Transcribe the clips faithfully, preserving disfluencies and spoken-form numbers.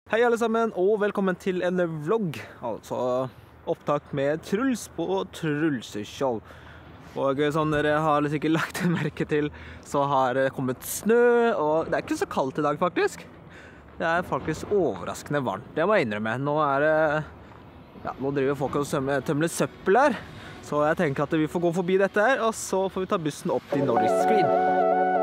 Hei alle sammen, og velkommen til en vlogg, altså opptak med Truls på Trulseshow. Og som dere har sikkert lagt merke til, så har det kommet snø, og det er ikke så kaldt i dag faktisk. Det er faktisk overraskende varmt, det må jeg innrømme. Nå er det, ja, nå driver folk og tømmer søppel her, så jeg tenker at vi får gå forbi dette her, og så får vi ta bussen opp til Nordic Screen.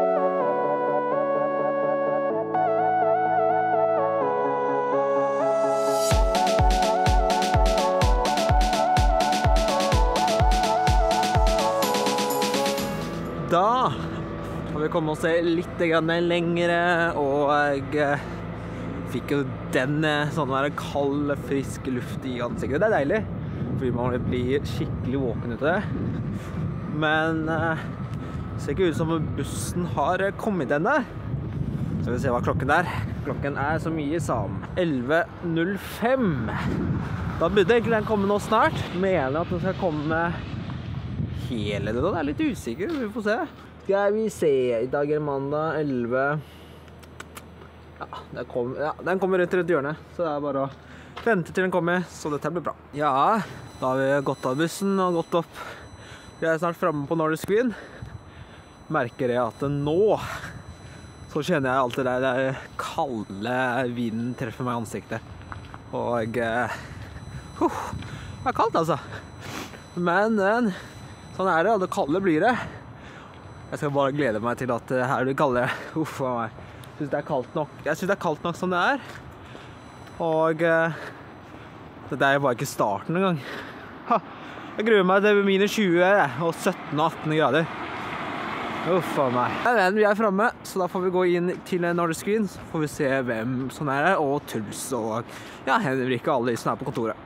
Da har vi kommet oss litt lengre, og jeg fikk jo den sånn kald, frisk luft i ansiktet. Det er deilig, fordi man blir skikkelig våken ute. Men det ser ikke ut som bussen har kommet ennå. Så vi ser hva klokken er. Klokken er så mye som elleve null fem. Da burde egentlig den komme nå snart. Mener at den skal komme hele det da, det er litt usikker, vi får se. Skal vi se, i dag er mandag elleve. Ja, den kommer, ja, den kommer rett rundt hjørnet, så det er bare å vente til den kommer, så dette blir bra. Ja, da har vi gått av bussen og gått opp. Vi er snart fremme på Nordic Screen. Merker jeg at nå, så kjenner jeg alt det der, der kalde vinden treffer meg i ansiktet. Og, uh, det er kaldt altså. Men, men, sånn er det, og det kalde blir det. Jeg skal bare glede meg til at det her blir kalde. Uff, meg. Jeg synes det er kaldt nok. Jeg synes det er kaldt nok som det er. Og uh, det er bare ikke starten engang. Ha, jeg gruer meg til minus tjue og sytten og atten grader. Uff, meg. Men vi er fremme, så da får vi gå inn til Nordic Screen. Så får vi se hvem som er her, og Truls og ja, Henrik og alle de som er på kontoret.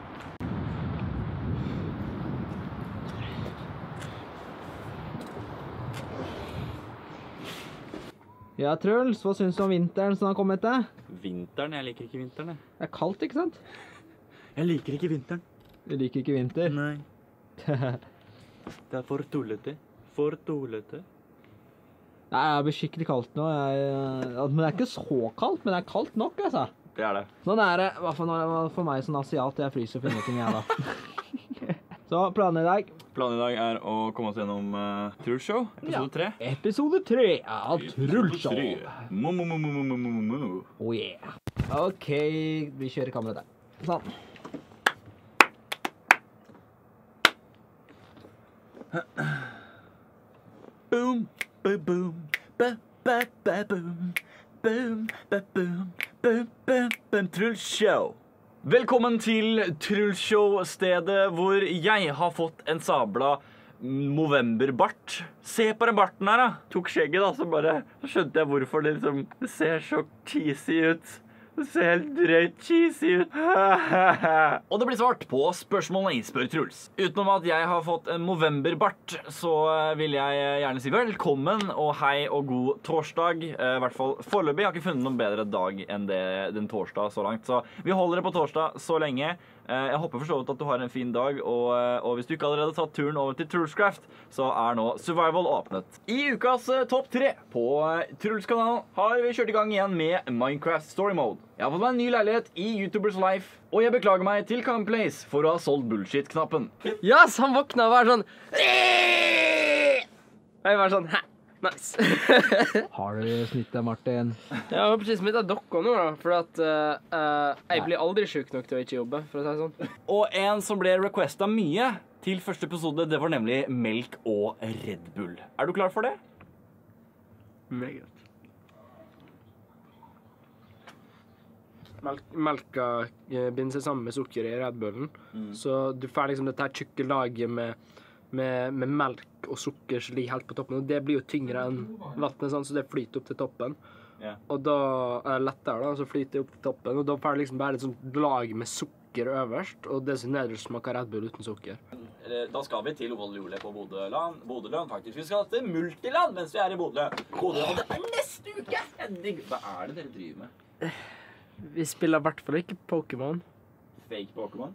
Ja, Truls, hva synes du om vinteren som har kommet til? Vinteren? Jeg liker ikke vinteren, jeg. Det er kaldt, ikke sant? Jeg liker ikke vinteren. Du liker ikke vinter? Nei. Det er for tullete. For tullete. Nei, jeg blir skikkelig kaldt nå. Jeg, men det er ikke så kaldt, men det er kaldt nok, altså. Det er det. Sånn er det. Hva for, for meg som asiat, jeg fryser for ingenting jeg da. Så, planen i dag? Planen i dag er å komme oss gjennom uh, Trulshow, episode tre. Ja, episode tre av Trulshow. Mo, mo, mo, mo, mo, mo, mo. Oh yeah. Ok, vi kjører kameraet der. Sånn. Boom, ba, boom, ba, ba, ba, boom. Boom, ba, boom, boom, boom, boom. Trulshow. Velkommen til Trulshow, stedet hvor jeg har fått en sabla novemberbart. Se på den barten her da. Tok skjegget da, så bare så skjønte jeg hvorfor det liksom, det ser så cheesy ut. Det ser helt drøyt cheesy ut. Og det blir svart på spørsmålene i Spør Truls. Utenom at jeg har fått en novemberbart, så vil jeg gjerne si velkommen og hei og god torsdag. I hvert fall foreløpig. Jeg har ikke funnet noen bedre dag enn det, den torsdag så langt. Så vi holder det på torsdag så lenge. Jeg håper forstått at du har en fin dag, og, og hvis du ikke allerede tatt turen over til Trulscraft, så er nå Survival åpnet. I ukas uh, topp tre på uh, Truls-kanalen har vi kjørt i gang igjen med Minecraft Story Mode. Jeg har fått meg en ny leilighet i YouTubers Life, og jeg beklager meg til Complace for å ha solgt bullshit-knappen. Ja, så han våkna og var sånn. Jeg var sånn, hæ? Nice. Har du snittet, Martin? Jeg har precis smittet dere nå da, for at uh, uh, jeg blir aldri syk nok til å ikke jobbe, for å si det sånn. Og en som ble requestet mye til første episode, det var nemlig melk og Red Bull. Er du klar for det? Meget. Melk, melka binder seg sammen med sukker i Red Bullen, mm. Så du får liksom dette her tjukke laget med Med, med melk og sukker som ligger helt på toppen, og det blir jo tyngre enn vattnet, sånn, så det flyter opp til toppen. Yeah. Og da er det lettere da, så flyter det opp til toppen, og da får det liksom bare et sånt lag med sukker øverst, og det som nederst smaker Red Bull uten sukker. Da skal vi til Voldjule på Bodøland, Bodøland faktisk. Vi skal til Multiland mens vi er i Bodø. Bodø, og det er neste uke! Hva er det dere driver med? Vi spiller i hvert fall ikke Pokémon. Fake Pokémon?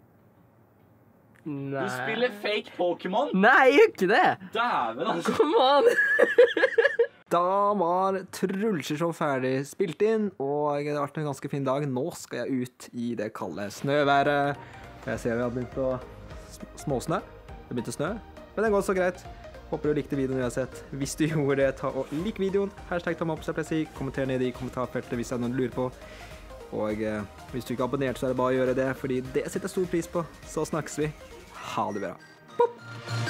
Nei. Du spiller fake Pokémon? Nei, jeg gjør ikke det! Dæven, altså. Kom an! Da var Trulsjeshow ferdig spilt inn, og det har vært en ganske fin dag. Nå skal jeg ut i det kalde snøværet. Jeg ser vi har begynt å sm- småsnø. Det begynte å snø, men det går så greit. Håper du likte videoen uansett. Hvis du gjorde det, ta og lik videoen. Hashtag tomme opp, så jeg si. Kommenter ned i kommentarfeltet hvis det er noe du lurer på. Og eh, hvis du ikke har abonnert, så er det bare å gjøre det, fordi det setter jeg stor pris på. Så snakkes vi. Ha det bra. Pop!